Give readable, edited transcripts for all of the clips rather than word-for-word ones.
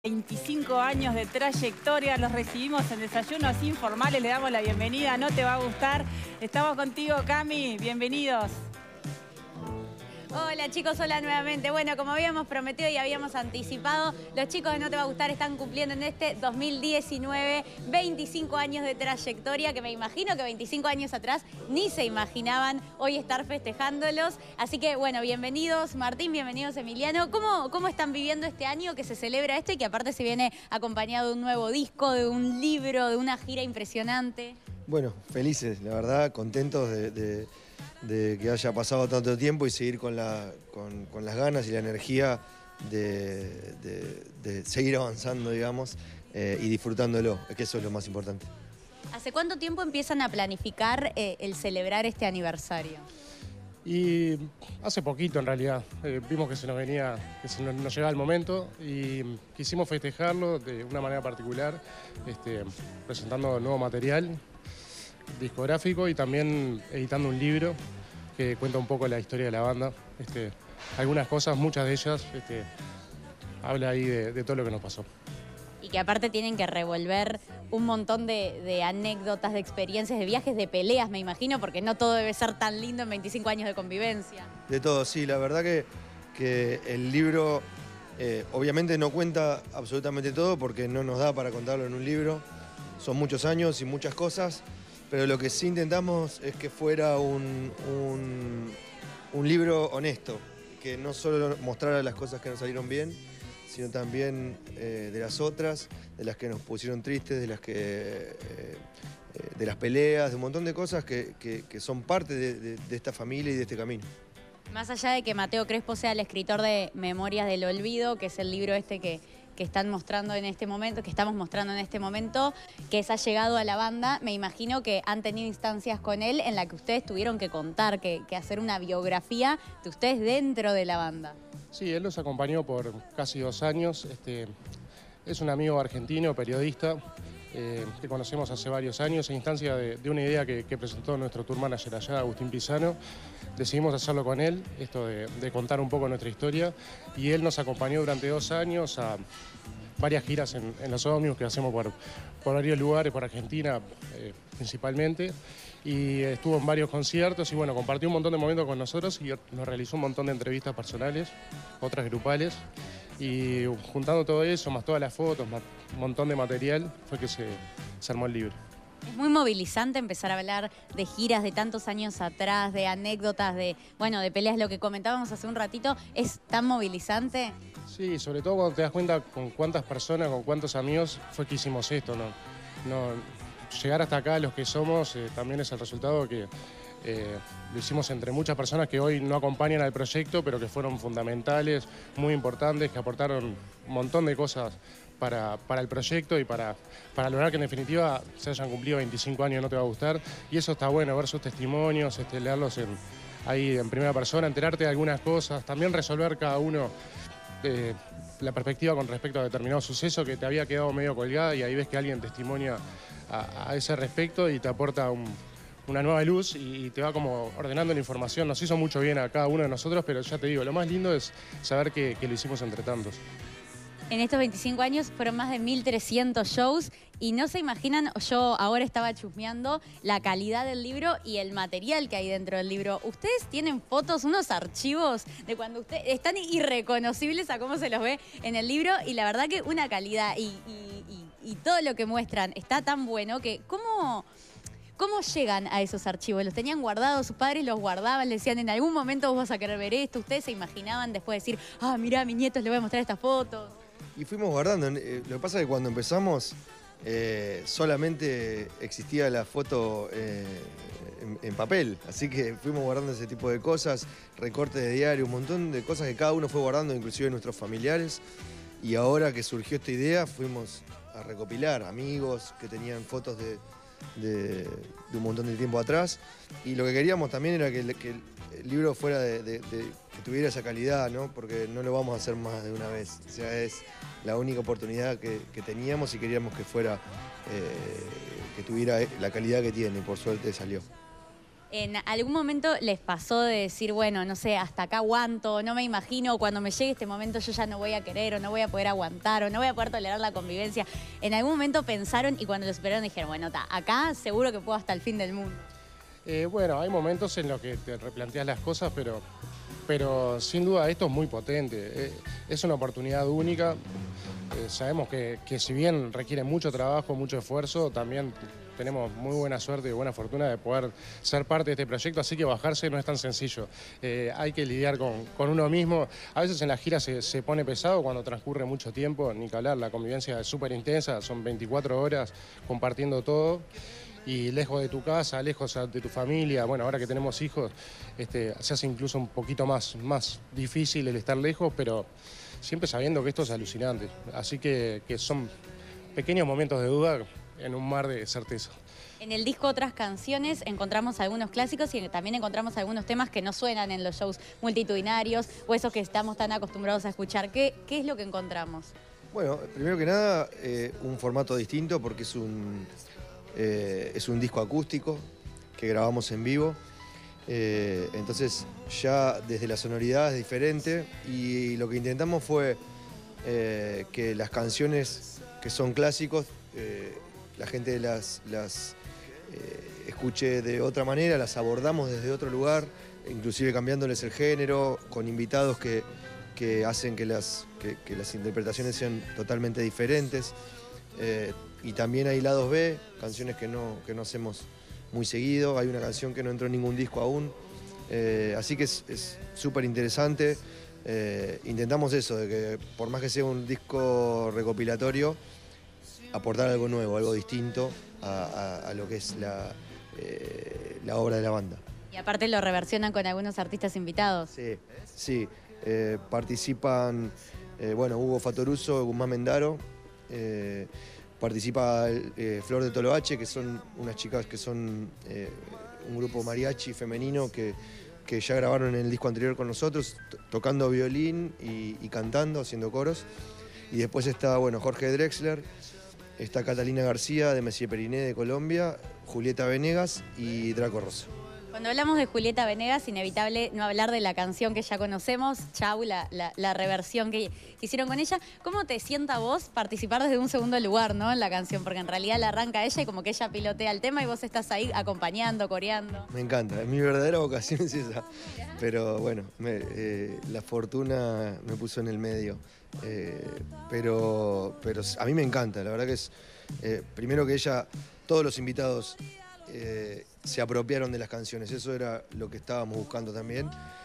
25 años de trayectoria, los recibimos en desayunos informales, le damos la bienvenida, no te va a gustar. Estamos contigo, Cami, bienvenidos. Hola chicos, hola nuevamente. Bueno, como habíamos prometido y habíamos anticipado, los chicos de No Te Va a Gustar están cumpliendo en este 2019 25 años de trayectoria, que me imagino que 25 años atrás ni se imaginaban hoy estar festejándolos. Así que bueno, bienvenidos Martín, bienvenidos Emiliano. ¿Cómo están viviendo este año que se celebra esto y que aparte se viene acompañado de un nuevo disco, de un libro, de una gira impresionante? Bueno, felices, la verdad, contentos de que haya pasado tanto tiempo y seguir con las ganas y la energía de seguir avanzando, digamos, y disfrutándolo, que eso es lo más importante. ¿Hace cuánto tiempo empiezan a planificar el celebrar este aniversario? Y hace poquito en realidad, vimos que nos llegaba el momento y quisimos festejarlo de una manera particular, presentando nuevo material discográfico y también editando un libro que cuenta un poco la historia de la banda. Algunas cosas, muchas de ellas, habla ahí de todo lo que nos pasó. Y que aparte tienen que revolver un montón de anécdotas, de experiencias, de viajes, de peleas, me imagino, porque no todo debe ser tan lindo en 25 años de convivencia. De todo, sí, la verdad que el libro obviamente no cuenta absolutamente todo porque no nos da para contarlo en un libro. Son muchos años y muchas cosas, pero lo que sí intentamos es que fuera un libro honesto, que no solo mostrara las cosas que nos salieron bien, sino también de las otras, de las que nos pusieron tristes, de las peleas, de un montón de cosas que son parte de esta familia y de este camino. Más allá de que Mateo Crespo sea el escritor de Memorias del Olvido, que es el libro que están mostrando en este momento, que estamos mostrando en este momento, que ha llegado a la banda, me imagino que han tenido instancias con él en las que ustedes tuvieron que contar, que hacer una biografía de ustedes dentro de la banda. Sí, él nos acompañó por casi 2 años. Es un amigo argentino, periodista, que conocemos hace varios años, a instancia de una idea que presentó nuestro tour manager allá, Agustín Pisano. Decidimos hacerlo con él, esto de contar un poco nuestra historia, y él nos acompañó durante 2 años a varias giras en los ómnibus que hacemos por varios lugares, por Argentina principalmente, y estuvo en varios conciertos y bueno, compartió un montón de momentos con nosotros y nos realizó un montón de entrevistas personales, otras grupales, y juntando todo eso, más todas las fotos, más un montón de material, fue que se armó el libro. Es muy movilizante empezar a hablar de giras de tantos años atrás, de anécdotas, de peleas, lo que comentábamos hace un ratito. ¿Es tan movilizante? Sí, sobre todo cuando te das cuenta con cuántas personas, con cuántos amigos fue que hicimos esto, ¿no? Llegar hasta acá, los que somos, también es el resultado que lo hicimos entre muchas personas que hoy no acompañan al proyecto, pero que fueron fundamentales, muy importantes, que aportaron un montón de cosas para el proyecto y para lograr que en definitiva se hayan cumplido 25 años, No Te Va a Gustar. Y eso está bueno, ver sus testimonios, leerlos ahí en primera persona, enterarte de algunas cosas, también resolver cada uno la perspectiva con respecto a determinado suceso que te había quedado medio colgada y ahí ves que alguien testimonia a ese respecto y te aporta una nueva luz y te va como ordenando la información. Nos hizo mucho bien a cada uno de nosotros, pero ya te digo, lo más lindo es saber que lo hicimos entre tantos. En estos 25 años fueron más de 1.300 shows y no se imaginan, yo ahora estaba chusmeando la calidad del libro y el material que hay dentro del libro. Ustedes tienen fotos, unos archivos de cuando ustedes están irreconocibles a cómo se los ve en el libro y la verdad que una calidad y todo lo que muestran está tan bueno que ¿Cómo llegan a esos archivos? ¿Los tenían guardados? ¿Sus padres los guardaban? ¿Le decían en algún momento vos vas a querer ver esto? ¿Ustedes se imaginaban después decir, mirá, a mis nietos les voy a mostrar estas fotos? Y fuimos guardando. Lo que pasa es que cuando empezamos solamente existía la foto en papel, así que fuimos guardando ese tipo de cosas, recortes de diario, un montón de cosas que cada uno fue guardando, inclusive nuestros familiares. Y ahora que surgió esta idea, fuimos a recopilar amigos que tenían fotos de un montón de tiempo atrás. Y lo que queríamos también era que el libro fuera que tuviera esa calidad, ¿no? Porque no lo vamos a hacer más de una vez. O sea, es la única oportunidad que teníamos y queríamos que fuera, que tuviera la calidad que tiene, y por suerte salió. ¿En algún momento les pasó de decir, bueno, no sé, hasta acá aguanto, no me imagino, cuando me llegue este momento yo ya no voy a querer, o no voy a poder aguantar, o no voy a poder tolerar la convivencia? ¿En algún momento pensaron y cuando lo superaron dijeron, bueno, acá seguro que puedo hasta el fin del mundo? Bueno, hay momentos en los que te replanteas las cosas, pero sin duda esto es muy potente. Es una oportunidad única. Sabemos que si bien requiere mucho trabajo, mucho esfuerzo, también tenemos muy buena suerte y buena fortuna de poder ser parte de este proyecto, así que bajarse no es tan sencillo. Hay que lidiar con uno mismo. A veces en la gira se pone pesado cuando transcurre mucho tiempo, ni que hablar, la convivencia es súper intensa, son 24 horas compartiendo todo. Y lejos de tu casa, lejos de tu familia, bueno, ahora que tenemos hijos, se hace incluso un poquito más difícil el estar lejos, pero siempre sabiendo que esto es alucinante. Así que son pequeños momentos de duda en un mar de certeza. En el disco Otras Canciones encontramos algunos clásicos y también encontramos algunos temas que no suenan en los shows multitudinarios o esos que estamos tan acostumbrados a escuchar. ¿Qué es lo que encontramos? Bueno, primero que nada, un formato distinto porque es un disco acústico que grabamos en vivo. Entonces ya desde la sonoridad es diferente y lo que intentamos fue que las canciones que son clásicos la gente las escuche de otra manera, las abordamos desde otro lugar, inclusive cambiándoles el género, con invitados que hacen que las interpretaciones sean totalmente diferentes. Y también hay lados B, canciones que no hacemos muy seguido, hay una canción que no entró en ningún disco aún, así que es súper interesante. Intentamos eso, de que por más que sea un disco recopilatorio, aportar algo nuevo, algo distinto a lo que es la obra de la banda. Y aparte lo reversionan con algunos artistas invitados. Sí. Participan, Hugo Fatoruso, Guzmán Mendaro, participa Flor de Toloache, que son unas chicas que son un grupo mariachi femenino que ya grabaron en el disco anterior con nosotros, tocando violín y cantando, haciendo coros. Y después está Jorge Drexler, está Catalina García de Messier Periné de Colombia, Julieta Venegas y Draco Rosa. Cuando hablamos de Julieta Venegas, inevitable no hablar de la canción que ya conocemos, Chau, la reversión que hicieron con ella. ¿Cómo te sienta vos participar desde un segundo lugar, ¿no?, en la canción? Porque en realidad la arranca ella y como que ella pilotea el tema y vos estás ahí acompañando, coreando. Me encanta, mi verdadera vocación es esa. Pero bueno, la fortuna me puso en el medio. Pero a mí me encanta, la verdad que es... primero que ella, todos los invitados... se apropiaron de las canciones, eso era lo que estábamos buscando también,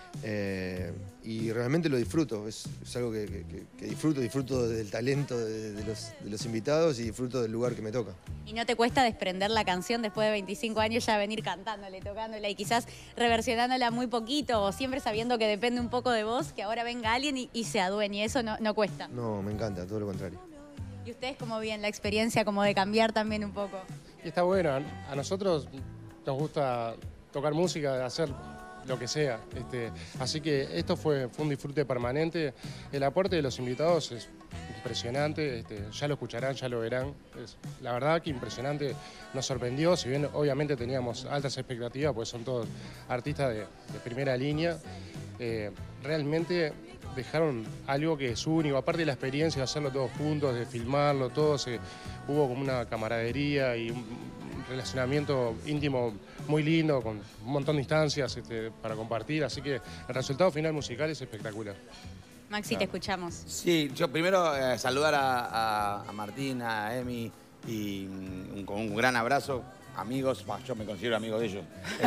y realmente lo disfruto, es algo que disfruto del talento de los invitados y disfruto del lugar que me toca. ¿Y no te cuesta desprender la canción después de 25 años ya venir cantándole, tocándola y quizás reversionándola muy poquito o siempre sabiendo que depende un poco de vos, que ahora venga alguien y se adueñe? ¿Eso no cuesta? No, me encanta, todo lo contrario. ¿Y ustedes cómo bien la experiencia como de cambiar también un poco? Y está bueno, a nosotros nos gusta tocar música, hacer lo que sea. Así que esto fue un disfrute permanente. El aporte de los invitados es impresionante, ya lo escucharán, ya lo verán. La verdad que impresionante, nos sorprendió, si bien obviamente teníamos altas expectativas, pues son todos artistas de primera línea. Realmente dejaron algo que es único, aparte de la experiencia de hacerlo todos juntos, de filmarlo, hubo como una camaradería y un relacionamiento íntimo muy lindo, con un montón de instancias para compartir, así que el resultado final musical es espectacular. Maxi, te escuchamos. Sí, yo primero saludar a Martín, a Emi y con un gran abrazo. Amigos, yo me considero amigo de ellos,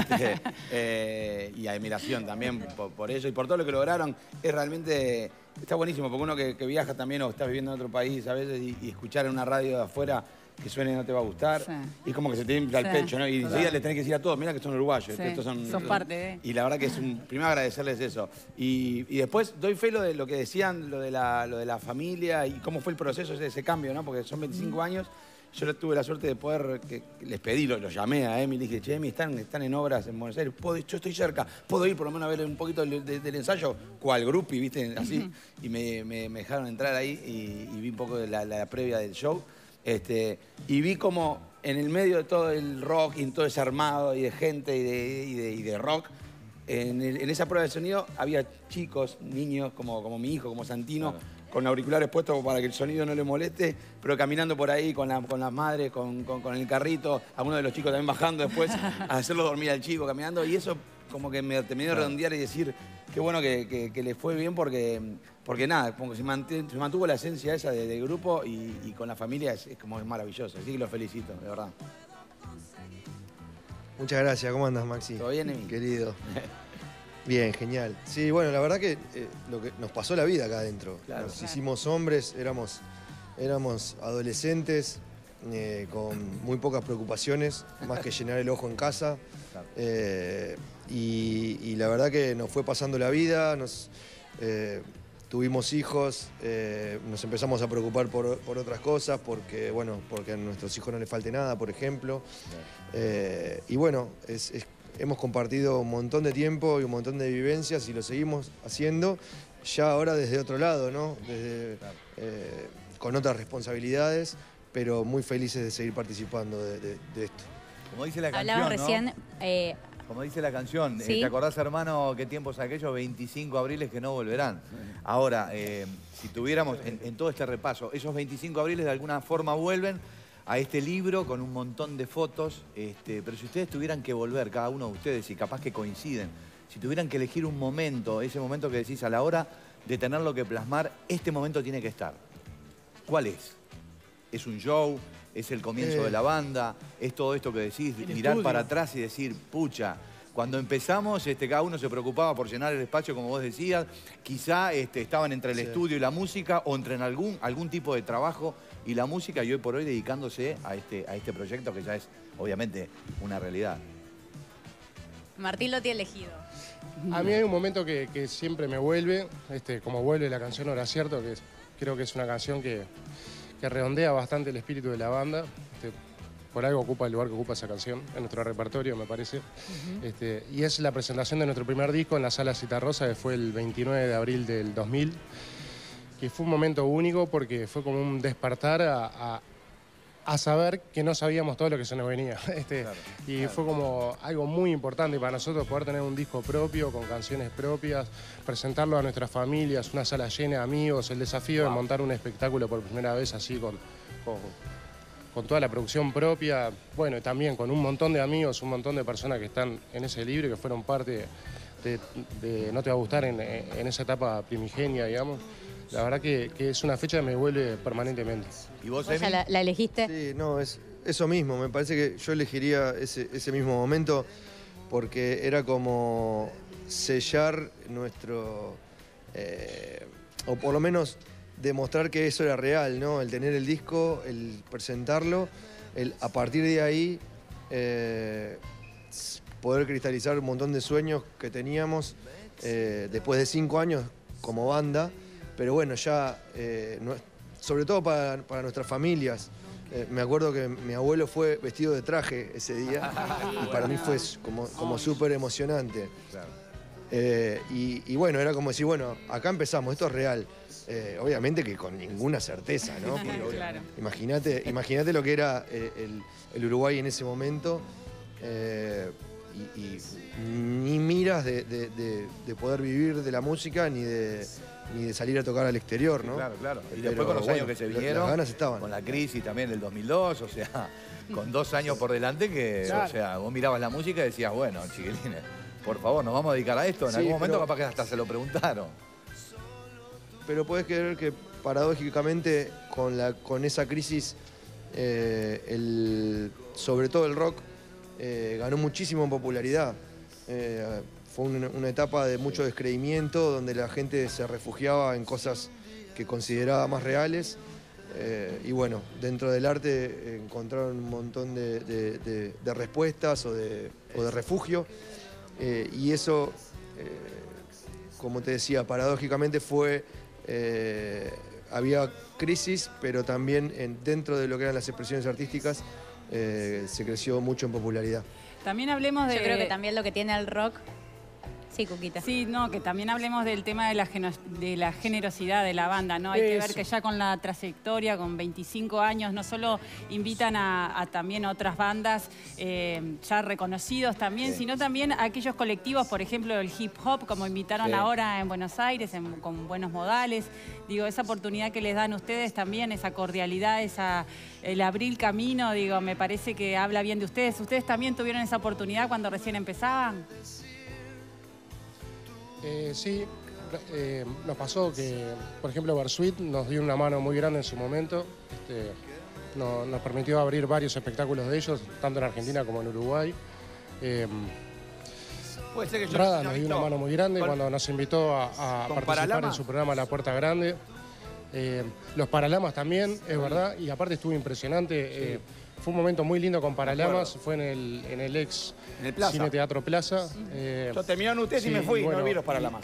y admiración también por ellos y por todo lo que lograron. Es realmente, está buenísimo, porque uno que viaja también o está viviendo en otro país a veces y escuchar en una radio de afuera que suene no te va a gustar, y como que se te infla el pecho, ¿no? Y enseguida le tenés que decir a todos, mira que son uruguayos. Sí, estos son parte, Y la verdad que es primero agradecerles eso. Y después doy fe de lo que decían, lo de la familia y cómo fue el proceso de ese cambio, ¿no? Porque son 25 años. Yo tuve la suerte de poder, les pedí, los llamé a Emi, le dije, che, Emi, están en obras en Buenos Aires, yo estoy cerca, ¿puedo ir por lo menos a ver un poquito del ensayo? ¿Cuál groupie, viste? Así. Y me dejaron entrar ahí y vi un poco de la previa del show. Y vi como en el medio de todo el rock y en todo ese armado y de gente y de rock, en esa prueba de sonido había chicos, niños como mi hijo, como Santino, con auriculares puestos para que el sonido no le moleste, pero caminando por ahí con las madres, con el carrito, algunos de los chicos también bajando después a hacerlo dormir al chico caminando, y eso como que me terminó de redondear y decir qué bueno que le fue bien porque nada, como que se mantuvo la esencia esa del grupo y con la familia es como maravilloso, así que los felicito, de verdad. Muchas gracias, ¿cómo andas, Maxi? ¿Todo bien, Emi? Querido. Bien, genial. Sí, bueno, la verdad que lo que nos pasó la vida acá adentro. Claro. Nos hicimos hombres, éramos adolescentes, con muy pocas preocupaciones, más que llenar el ojo en casa. Y la verdad que nos fue pasando la vida, tuvimos hijos, nos empezamos a preocupar por otras cosas, porque a nuestros hijos no les falte nada, por ejemplo. Y bueno, hemos compartido un montón de tiempo y un montón de vivencias y lo seguimos haciendo, ya ahora desde otro lado, ¿no? Con otras responsabilidades, pero muy felices de seguir participando de esto. Como dice la canción, Hablaba ¿no? recién... Como dice la canción, ¿sí? ¿te acordás, hermano, qué tiempos aquellos? 25 abriles que no volverán. Ahora, si tuviéramos en todo este repaso, esos 25 abriles de alguna forma vuelven a este libro con un montón de fotos, pero si ustedes tuvieran que volver, cada uno de ustedes, y capaz que coinciden, si tuvieran que elegir un momento, ese momento que decís a la hora de tenerlo que plasmar, este momento tiene que estar. ¿Cuál es? ¿Es un show? ¿Es el comienzo de la banda? ¿Es todo esto que decís, mirar para atrás y decir, pucha, cuando empezamos cada uno se preocupaba por llenar el espacio, como vos decías, quizá estaban entre el estudio y la música o entre algún tipo de trabajo y la música, y hoy por hoy dedicándose a este proyecto que ya es obviamente una realidad? Martín lo tiene elegido. A mí hay un momento que siempre me vuelve, como vuelve la canción Hora Cierto, que creo que es una canción que redondea bastante el espíritu de la banda. Por algo ocupa el lugar que ocupa esa canción en nuestro repertorio, me parece. Y es la presentación de nuestro primer disco en la Sala Citarrosa, que fue el 29 de abril del 2000, que fue un momento único porque fue como un despertar a saber que no sabíamos todo lo que se nos venía. Fue como algo muy importante para nosotros poder tener un disco propio, con canciones propias, presentarlo a nuestras familias, una sala llena de amigos, el desafío de montar un espectáculo por primera vez así con toda la producción propia, bueno, y también con un montón de amigos, un montón de personas que están en ese libro y que fueron parte de No Te Va a Gustar en esa etapa primigenia, digamos. La verdad que es una fecha que me vuelve permanentemente. ¿Y vos, ¿Vos Emi? ya la elegiste? Sí, no, es eso mismo. Me parece que yo elegiría ese mismo momento porque era como sellar nuestro... o por lo menos demostrar que eso era real, ¿no? El tener el disco, el presentarlo, a partir de ahí poder cristalizar un montón de sueños que teníamos después de 5 años como banda. Pero bueno, ya, sobre todo para nuestras familias, me acuerdo que mi abuelo fue vestido de traje ese día y para mí fue como súper emocionante. Y bueno, era como decir, bueno, acá empezamos, esto es real. Obviamente que con ninguna certeza, ¿no? Claro. Imagínate lo que era el Uruguay en ese momento. Y ni miras de poder vivir de la música ni de salir a tocar al exterior, ¿no? Claro. Y después con los años que se vinieron, las ganas estaban. con la crisis también del 2002, o sea, con 2 años por delante que, o sea, vos mirabas la música y decías, bueno, chiquilines, por favor, nos vamos a dedicar a esto. En algún momento capaz que hasta se lo preguntaron. Pero podés creer que paradójicamente con esa crisis, sobre todo el rock, ganó muchísimo en popularidad. Fue una etapa de mucho descreimiento, donde la gente se refugiaba en cosas que consideraba más reales. Y bueno, dentro del arte encontraron un montón de respuestas o de refugio. Y eso, como te decía, paradójicamente había crisis, pero también dentro de lo que eran las expresiones artísticas se creció mucho en popularidad. También hablemos de... Yo creo que también lo que tiene el rock... Sí, Cuquita. Sí, no, que también hablemos del tema de la generosidad de la banda, ¿no? Hay que ver que ya con la trayectoria, con 25 años, no solo invitan a también otras bandas ya reconocidos también, sino también a aquellos colectivos, por ejemplo, el hip hop, como invitaron ahora en Buenos Aires, con Buenos Modales. Digo, esa oportunidad que les dan ustedes también, esa cordialidad, el abrir camino, digo, me parece que habla bien de ustedes. ¿Ustedes también tuvieron esa oportunidad cuando recién empezaban? Sí, nos pasó que, por ejemplo, Bersuit nos dio una mano muy grande en su momento. Nos permitió abrir varios espectáculos de ellos, tanto en Argentina como en Uruguay. Puede ser que yo Rada no nos haya dio una visto mano muy grande cuando nos invitó a participar Paralamas. en su programa La Puerta Grande. Los Paralamas también, es verdad, y aparte estuvo impresionante. Fue un momento muy lindo con Paralamas, fue en el ex En el Plaza. Cine Teatro Plaza. Yo terminaron ustedes y sí, me fui, bueno, no vi los Paralamas.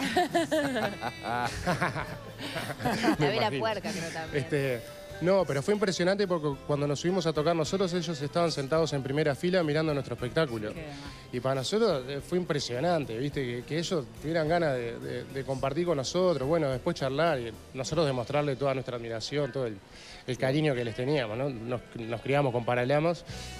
La Vela imagino. Puerca, creo también. No, pero fue impresionante porque cuando nos subimos a tocar nosotros, ellos estaban sentados en primera fila mirando nuestro espectáculo. Y para nosotros fue impresionante, ¿viste? Que ellos tuvieran ganas de compartir con nosotros, bueno, después charlar y nosotros demostrarle toda nuestra admiración, todo el cariño que les teníamos, ¿no? Nos criamos con Paralamas.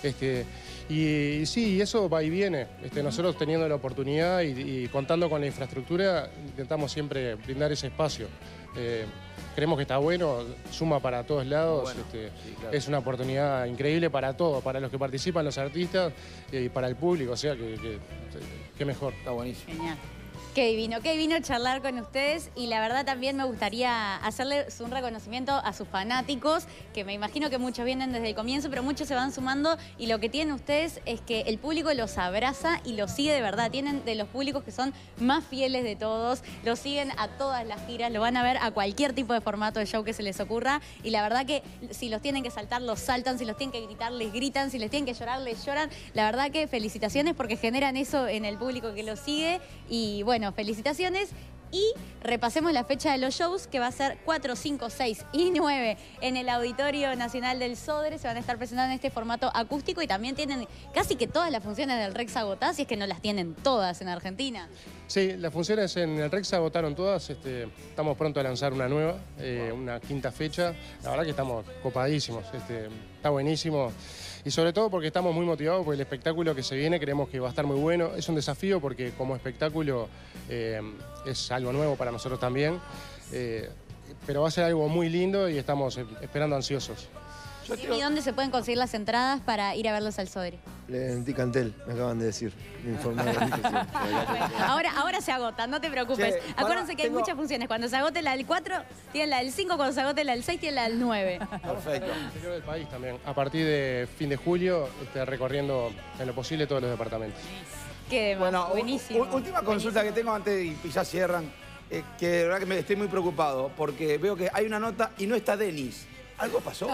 Y sí, eso va y viene. Nosotros teniendo la oportunidad y contando con la infraestructura, intentamos siempre brindar ese espacio. Creemos que está bueno, suma para todos lados, Bueno, sí, claro. Es una oportunidad increíble para todos, para los que participan, los artistas y para el público, o sea que mejor. Está buenísimo. Genial. Qué divino charlar con ustedes y la verdad también me gustaría hacerles un reconocimiento a sus fanáticos, que me imagino que muchos vienen desde el comienzo, pero muchos se van sumando y lo que tienen ustedes es que el público los abraza y los sigue de verdad. Tienen de los públicos que son más fieles de todos, los siguen a todas las giras, lo van a ver a cualquier tipo de formato de show que se les ocurra y la verdad que si los tienen que saltar, los saltan, si los tienen que gritar, les gritan, si les tienen que llorar, les lloran. La verdad que felicitaciones porque generan eso en el público que los sigue y bueno, felicitaciones y repasemos la fecha de los shows que va a ser 4, 5, 6 y 9 en el Auditorio Nacional del Sodre. Se van a estar presentando en este formato acústico y también tienen casi que todas las funciones del Rex agotadas, si es que no las tienen todas en Argentina. Sí, las funciones en el Rex se agotaron todas, estamos pronto a lanzar una nueva, una quinta fecha. La verdad que estamos copadísimos, está buenísimo. Y sobre todo porque estamos muy motivados porque el espectáculo que se viene creemos que va a estar muy bueno. Es un desafío porque como espectáculo es algo nuevo para nosotros también. Pero va a ser algo muy lindo y estamos esperando ansiosos. ¿Y dónde se pueden conseguir las entradas para ir a verlos al Sodre? En Ticantel, me acaban de decir. Me informaron que sí. Ahora se agotan, no te preocupes. Che, Acuérdense que hay tengo- muchas funciones. Cuando se agote la del 4, tienen la del 5. Cuando se agote la del 6, tienen la del 9. Perfecto. En el interior del país también. A partir de fin de julio, recorriendo en lo posible todos los departamentos. Qué Bueno, buenísimo. última consulta que tengo antes y ya cierran. Que de verdad que estoy muy preocupado porque veo que hay una nota y no está Denis. ¿Algo pasó?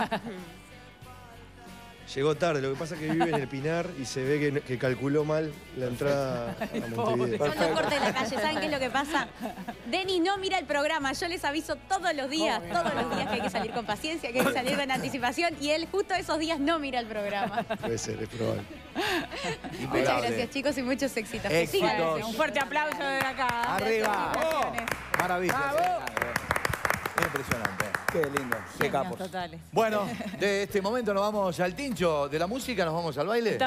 Llegó tarde, lo que pasa es que vive en el Pinar y se ve que calculó mal la entrada a Montevideo. Son los cortes de la calle, ¿saben qué es lo que pasa? Denis no mira el programa, yo les aviso todos los días que hay que salir con paciencia, que hay que salir con anticipación y él justo esos días no mira el programa. Puede ser, es probable. Muchas gracias chicos y muchos éxitos. Que Éxitos. sigan. Un fuerte aplauso desde acá. ¡Arriba! Felicitaciones. Maravilla. Impresionante. Qué lindo, qué Genios capos. totales. Bueno, de este momento nos vamos al tincho de la música, nos vamos al baile.